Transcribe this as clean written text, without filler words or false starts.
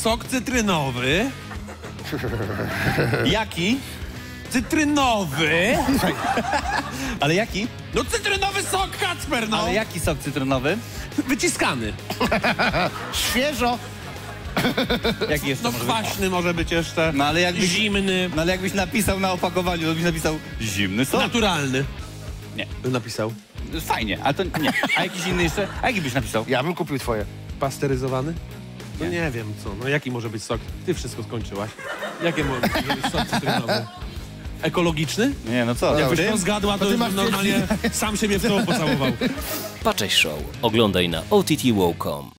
sok cytrynowy. Jaki? Cytrynowy? Ale jaki? No cytrynowy sok, Kacper, no! Ale jaki sok cytrynowy? Wyciskany. Świeżo. Jaki jeszcze No może być? kwaśny może być jeszcze. No ale jakbyś, Zimny. no ale jakbyś napisał na opakowaniu, to byś napisał zimny sok. Naturalny. Nie. Bym napisał. Fajnie, ale to nie. A jakiś inny jeszcze? A jaki byś napisał? Ja bym kupił twoje. Pasteryzowany? No nie wiem co. No jaki może być sok? Ty wszystko skończyłaś. Jakie może być sok cytrynowy? Ekologiczny? Nie, no co? Jakbyś ty? to zgadła, to ty już masz normalnie sam siebie w czoło pocałował. Patrzeć Show. Oglądaj na OTT.com.